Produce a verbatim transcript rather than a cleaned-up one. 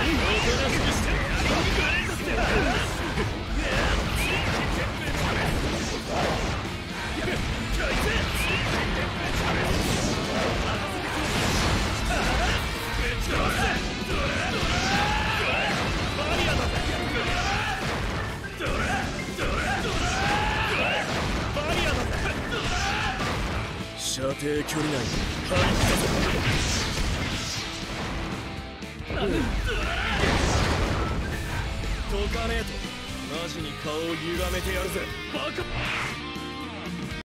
射程距離内に入ったぞ。どかねえとマジに顔を歪めてやるぜバカ。